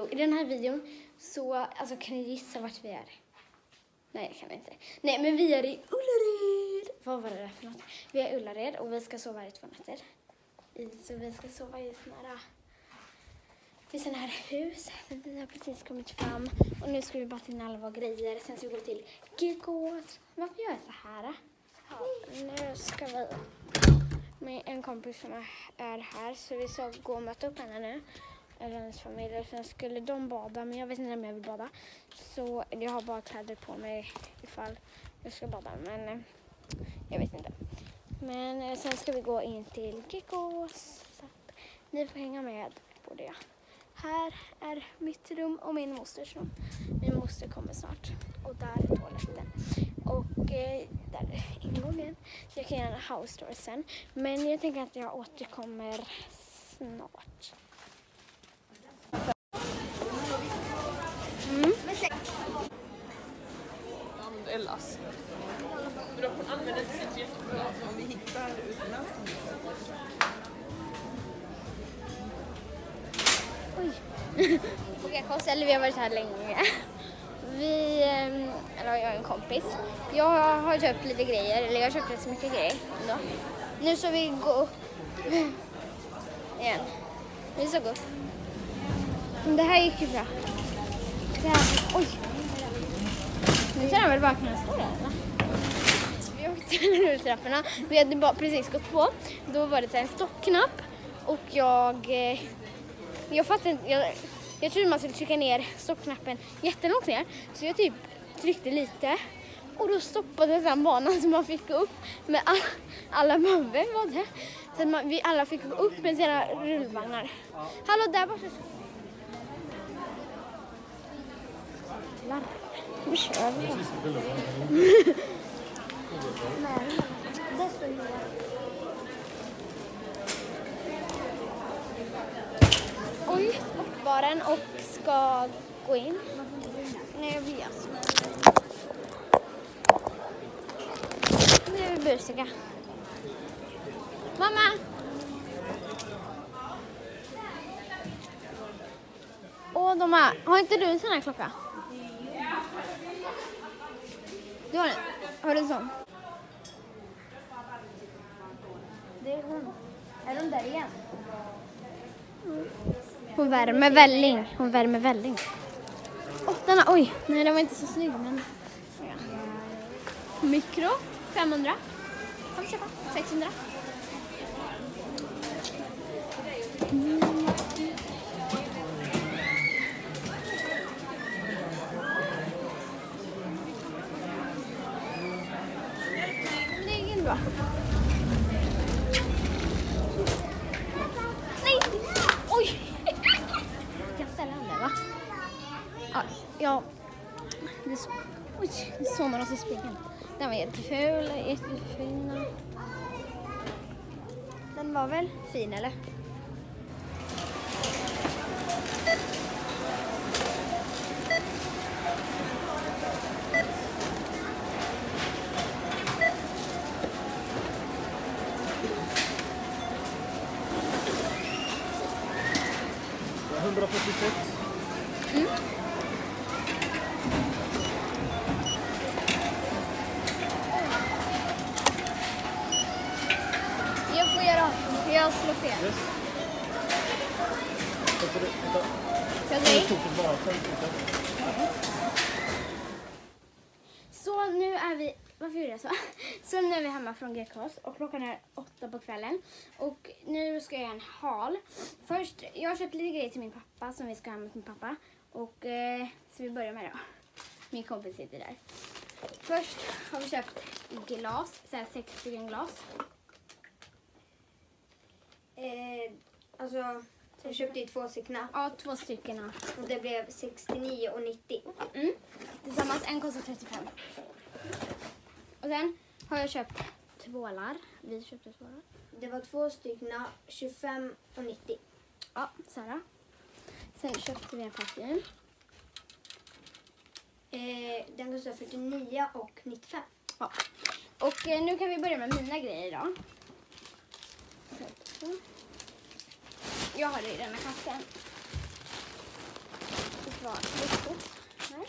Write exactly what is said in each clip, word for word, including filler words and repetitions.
video. I den här videon så alltså, kan ni gissa vart vi är? Nej, det kan vi inte. Nej, men vi är i Ullared. Vad var det där för något? Vi är i Ullared och vi ska sova här i två nätter. I, så vi ska sova i såna här, i såna här hus. Så vi har precis kommit fram. Och nu ska vi bara till alla våra grejer. Sen ska vi gå till Gekås. Varför gör jag så här? Ja, nu ska vi med en kompis som är här. Så vi ska gå och möta upp henne nu. Eller hennes familj. Sen skulle de bada. Men jag vet inte om jag vill bada. Så jag har bara kläder på mig ifall jag ska bada. Men eh, jag vet inte. Men eh, sen ska vi gå in till Gekås. Så att ni får hänga med på det. Här är mitt rum och min mosters rum. Min moster kommer snart. Och där är toaletten. Och eh, där är ingången. Så jag kan göra en house tour sen. Men jag tänker att jag återkommer snart. Mm. Ellas. Bra på använder det jättebra om vi hittar utomlands. Oj. På Gekås, eller vi har varit här länge. Vi, eller jag är en kompis. Jag har köpt lite grejer, eller jag har köpt rätt så mycket grejer ändå. Nu så vi gå igen. Vi så gå. Men det här gick ju bra. Det här, oj. Nu ska den väl bara kunna stå där, va? Vi åkte rulltrapporna. Vi hade bara precis gått på. Då var det så en stoppknapp. Och jag... Jag fattade inte... Jag, jag trodde man skulle trycka ner stoppknappen jättelångt ner. Så jag typ tryckte lite. Och då stoppade den banan som man fick gå upp med all, alla möbler var det. Så att man, vi alla fick gå upp med sina rullvagnar. Hallå, där borta. Larr. Nu kör vi. Nej, det står ju där. Oj, sportbaren och ska gå in. Nej, vi alltså. Nu är vi busiga. Mamma! Åh, de här. Har inte du en sån här klocka? Du har en. Har du en sån? Det är hon. Är de där igen? Mm. Hon värmer välling. Hon värmer välling. Åh, denna. Oj. Nej, den var inte så snygg. Men... Ja. Mikro. femhundra. Kan vi köpa? sexhundra. Mm. Det är ingen bra. Nej! Oj! Jag ställer den där, va? Ja, ja. Det så... Oj, det såg oss i spegeln. Den var jätteful, jättefin. Den var väl fin, eller? hundrafyrtiosex. Mm. Jag får göra om. Jag slår fel. Yes. Så nu är vi... Varför gjorde jag så? Så nu är vi hemma från Gekås och klockan är åtta på kvällen. Och nu ska jag göra en hal. Först, jag har köpt lite grejer till min pappa som vi ska ha med min pappa. Och eh, så vi börjar med det. Min kompis sitter där. Först har vi köpt glas, så här sex stycken glas. Eh, alltså, jag köpte ju två stycken. Ja, två stycken. Och det blev sextionio och nittio. Mm. Tillsammans en kostar trettiofem. Och sen har jag köpt tvålar. Vi köpte tvålar. Det var två stycken, tjugofem och nittio. Ja, så här. Sen köpte vi en parfym. Eh, den kostar fyrtionio och nittiofem. Ja. Och eh, nu kan vi börja med mina grejer då. Jag har det i denna kassen. vara lite här.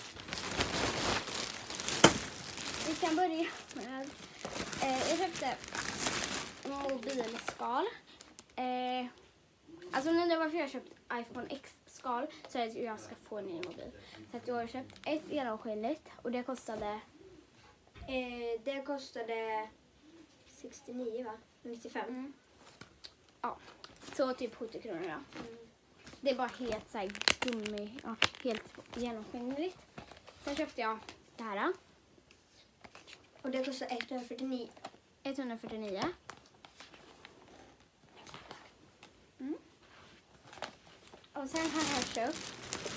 Vi kan börja med... Eh, jag köpte mobilskal. Eh, alltså nu när varför jag har köpt iPhone X-skal så är det att jag ska få en ny mobil. Så att jag har köpt ett genomskinligt och det kostade... Eh, det kostade sextionio va? nittiofem. Mm. Ja, så typ sjuttio kronor då. Mm. Det är bara helt så här gummi, ja, helt genomskinligt. Sen köpte jag det här. Och det kostar etthundrafyrtionio. etthundrafyrtionio. Mm. Och sen har jag köpt...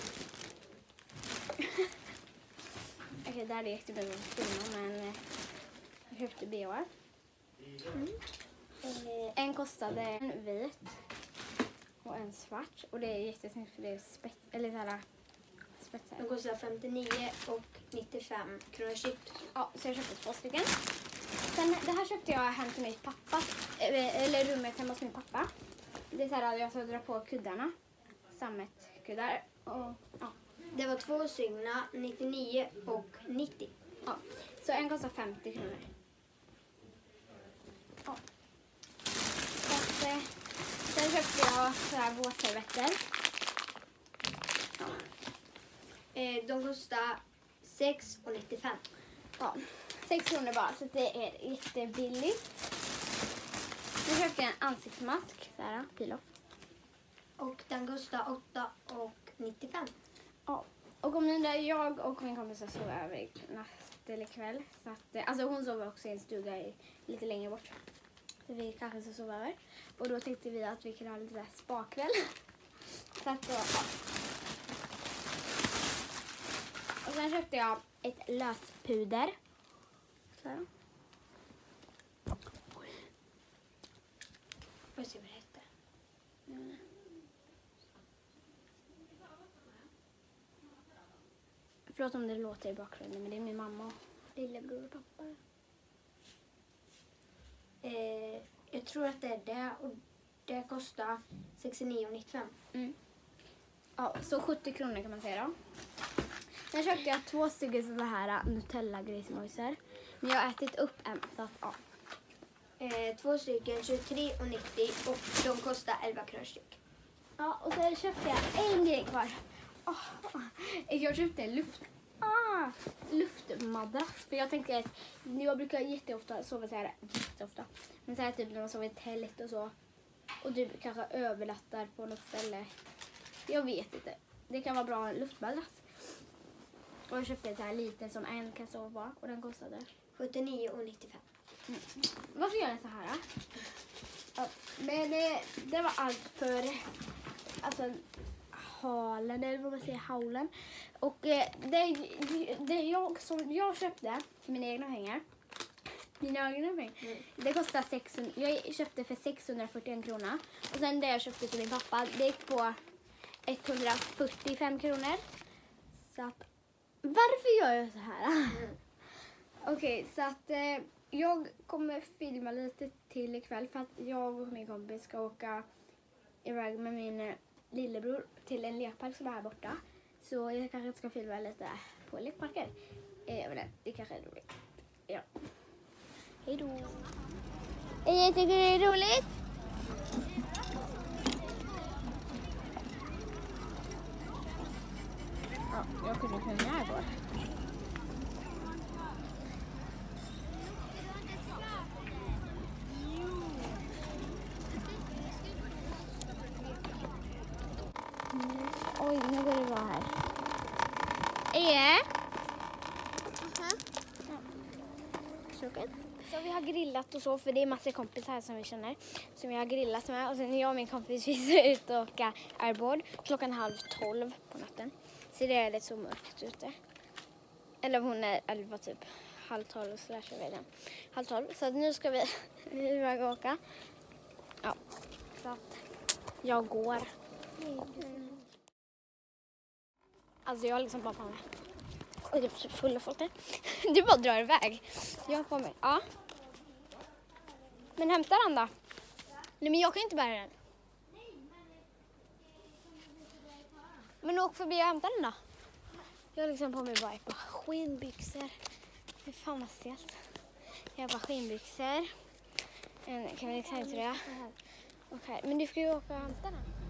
Okej, okay, det här är jättebra att filma, men eh, jag köpte B H. Mm. Eh, en kostade en vit och en svart. Och det är jättesnyggt för det är spets, eller så här spetsar. De kostar femtionio och nittiofem kronor styck. Ja, så jag köpte två stycken. Sen, det här köpte jag hem till min pappa, eller rummet hemma hos min pappa. Det är så här att jag ska dra på kuddarna, sammetskuddar. Och, ja. Det var två stycken, nittionio och nittio. Ja. Så en kostar femtio kronor. Ja. Så att, eh, sen köpte jag så här våtservetter. Ja. Eh, de kostar sex och nittiofem. Ja, sex kronor bara, så det är jättebilligt. Nu köpte jag en ansiktsmask, så här, peel-off. Och den kostar åtta och nittiofem. Ja, och om ni undrar, jag och min kompis sov över natt eller kväll. Så att, alltså hon sover också i en stuga i, lite längre bort. Så vi kanske ska sova över. Och då tänkte vi att vi kunde ha lite där spakväll. Så att då, ja. Och sen köpte jag ett löspuder. Så här. Får se vad det heter. Mm. Förlåt om det låter i bakgrunden, men det är min mamma och lillebror och pappa. Eh, jag tror att det är det och det kostar sextionio och nittiofem. Mm. Ja, så sjuttio kronor kan man säga då. Sen köpte jag två stycken sådana här Nutella grismojser. Men jag har ätit upp en, så att ja. Eh, två stycken, tjugotre och nittio och de kostar elva kronor styck. Ja, och sen köpte jag en grej kvar. Oh, jag köpte en luft, ah, luftmadrass. För jag tänker att jag brukar jätteofta sova så här, jätteofta. Men så här typ när man sover i tält och så. Och du kanske överlattar på något ställe. Jag vet inte. Det kan vara bra en luftmadrass. Och jag köpte en så här liten som en kan sova på. Och den kostade sjuttionio och nittiofem. Mm. Varför gör jag så här? Ja, men det, det var allt för alltså halen, eller vad man säger, haulen. Och eh, det, det jag som jag köpte för mina egna pengar. Mina egna pengar. Mm. Det kostar sexhundra. Jag köpte för sexhundrafyrtioen kronor. Och sen det jag köpte till min pappa, det gick på etthundrafyrtiofem kronor. Så att varför gör jag så här? Mm. Okej, okay, så att eh, jag kommer filma lite till ikväll för att jag och min kompis ska åka iväg med min eh, lillebror till en lekpark som är här borta. Så jag kanske ska filma lite på lekparker. Eh, det, det kanske är roligt. Ja. Hej då! Jag tycker det är roligt. Ja, jag kunde sjunga här igår. Oj, nu går det bra här. Är Så vi har grillat och så, för det är massa kompisar här som vi känner. Som vi har grillat med. Och sen jag och min kompis vi ser ut och åka airboard klockan halv tolv på natten. Så det är lite så mörkt ute. Eller hon är elva typ. Halv tolv så där kör vi den. Halv tolv. Så att nu ska vi iväg och åka. Ja. Så att jag går. Mm. Alltså jag liksom bara på mig. Oj, det är så fulla folk där. Du bara drar iväg. Jag på mig. Ja. Men hämta den då. Nej, men jag kan inte bära den. Men åk förbi och hämta den då. Jag har liksom på mig bara ett par skinnbyxor. Hur fan vad stelt. Jag har bara skinnbyxor. En kavallertröja. Okej, men du ska ju åka och hämta den.